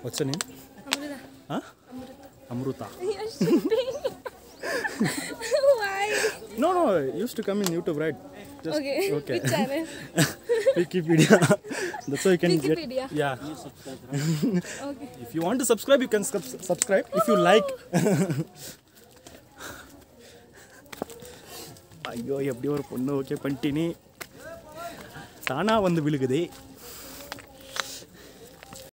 What's your name? Amrita. Huh? Amruta. You're shooting. Why? No, it used to come in YouTube, right? Just, Okay. Which channel? Wikipedia. That's why you can Wikipedia. get. Yeah. Okay. If you want to subscribe, you can subscribe. If you like. ஐயோ எப்படி ஒரு பொண்ணு okay பண்ணிட்டீனி தானா வந்து விழுகுதே